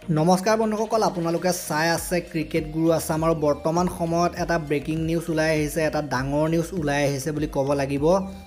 নমস্কাৰ বন্ধুসকল, আপোনালোকে চাই আছে ক্ৰিকেট গুৰু আছাম আৰু বৰ্তমান সময়ত এটা ব্ৰেকিং নিউজ ওলাই আহিছে, এটা ডাঙৰ নিউজ ওলাই আহিছে বুলি ক'ব লাগিব।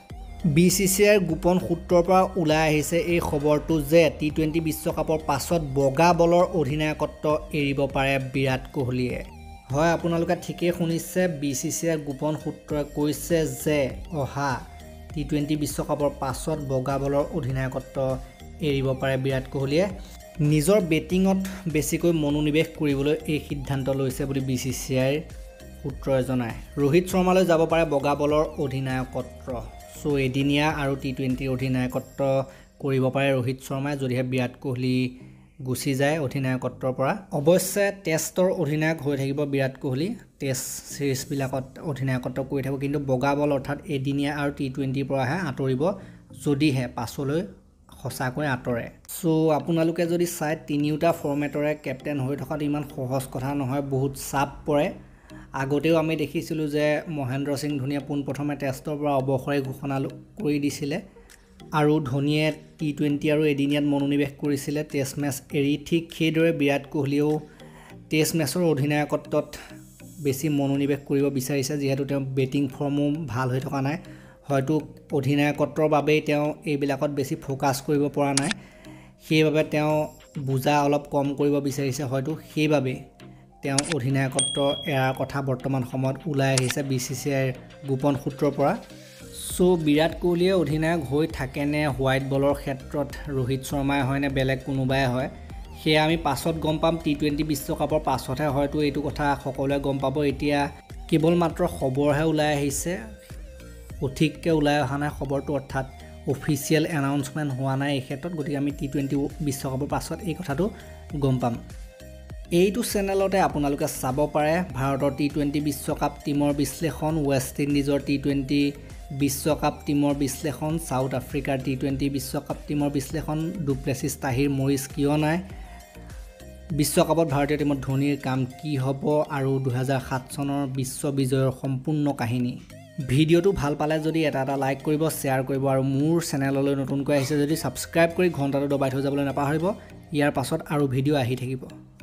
BCCIৰ গোপন সূত্ৰৰ পৰা ওলাই আহিছে এই খবৰটো যে T20 বিশ্বকাপৰ পাছত বগা বলৰ অধিনায়কত্ব এৰিব পাৰে বিৰাট কোহলীয়ে। হয়, আপোনালোকে ঠিকেই শুনিছে, BCCIৰ গোপন সূত্ৰই কৈছে যে অহা T20 বিশ্বকাপৰ পাছত বগা বলৰ অধিনায়কত্ব এৰিব পাৰে বিৰাট কোহলীয়ে। নিজৰ বেটিঙত বেছিকৈ মনোনিৱেশ কৰিবলৈ এই সিদ্ধান্ত লৈছে বুলি BCCIৰ সূত্ৰই জনায়। ৰোহিত শৰ্মালৈ যাব পাৰে বগা বলৰ অধিনায়কত্ব। এদিনীয়া আৰু T20 অধিনায়কত্ব কৰিব পাৰে ৰোহিত শৰ্মাই যদিহে বিৰাট কোহলী গুচি যায় অধিনায়কত্বৰ পৰা। অৱশ্যে টেষ্টৰ অধিনায়ক হৈ থাকিব বিৰাট কোহলী, টেষ্ট চিৰিজবিলাকত অধিনায়কত্ব কৰি থাকিব, কিন্তু বগা বল অৰ্থাৎ এদিনীয়া আৰু T20ৰ পৰাহে আঁতৰিব যদিহে পাছলৈ সঁচাকৈ আঁতৰে। আপোনালোকে যদি চাই তিনিওটা ফৰ্মেটৰে কেপ্টেইন হৈ থকাটো ইমান সহজ কথা নহয়, বহুত চাপ পৰে। আগতেও আমি দেখিছিলোঁ যে মহেন্দ্ৰ সিং ধোনীয়ে পোনপ্ৰথমে টেষ্টৰ পৰা অৱসৰে ঘোষণা কৰি দিছিলে আৰু ধোনীয়ে T20 আৰু এদিনীয়াত মনোনিৱেশ কৰিছিলে টেষ্ট মেচ এৰি। ঠিক সেইদৰে বিৰাট কোহলীয়েও টেষ্ট মেচৰ অধিনায়কত্বত বেছি মনোনিৱেশ কৰিব বিচাৰিছে, যিহেতু তেওঁ বেটিং ফৰ্মো ভাল হৈ থকা নাই। হয়তো অধিনায়কত্বৰ বাবেই তেওঁ এইবিলাকত বেছি ফ'কাছ কৰিব পৰা নাই, সেইবাবে তেওঁ বুজা অলপ কম কৰিব বিচাৰিছে হয়তো, সেইবাবেই তেওঁ অধিনায়কত্ব এৰাৰ কথা বৰ্তমান সময়ত ওলাই আহিছে BCCIৰ গোপন সূত্ৰৰ পৰা। বিৰাট কোহলীয়ে অধিনায়ক হৈ থাকেনে হোৱাইট বলৰ ক্ষেত্ৰত ৰোহিত শৰ্মাই হয়নে বেলেগ কোনোবাই হয়, সেয়া আমি পাছত গম পাম। T20 বিশ্বকাপৰ পাছতহে হয়তো এইটো কথা সকলোৱে গম পাব। এতিয়া কেৱল মাত্ৰ খবৰহে ওলাই আহিছে, সঠিককৈ ওলাই অহা নাই খবৰটো, অৰ্থাৎ অফিচিয়েল এনাউন্সমেণ্ট হোৱা নাই এই ক্ষেত্ৰত। গতিকে আমি T20 বিশ্বকাপৰ পাছত এই কথাটো গম পাম। এইটো চেনেলতে আপোনালোকে চাব পাৰে ভাৰতৰ T20 বিশ্বকাপ টীমৰ বিশ্লেষণ, ৱেষ্ট ইণ্ডিজৰ T20 বিশ্বকাপ টীমৰ বিশ্লেষণ, ছাউথ আফ্ৰিকাৰ T20 বিশ্বকাপ টীমৰ বিশ্লেষণ, ডুপ্লেছিছ তাহিৰ মৰিচ কিয় নাই, বিশ্বকাপত ভাৰতীয় টীমত ধোনীৰ কাম কি হ'ব আৰু 2007 চনৰ বিশ্ব বিজয়ৰ সম্পূৰ্ণ কাহিনী। ভিডিঅ'টো ভাল পালে যদি এটা লাইক কৰিব, শ্বেয়াৰ কৰিব আৰু মোৰ চেনেললৈ নতুনকৈ আহিছে যদি ছাবস্ক্ৰাইব কৰি ঘণ্টাটো দবাই থৈ যাবলৈ নাপাহৰিব। ইয়াৰ পাছত আৰু ভিডিঅ' আহি থাকিব।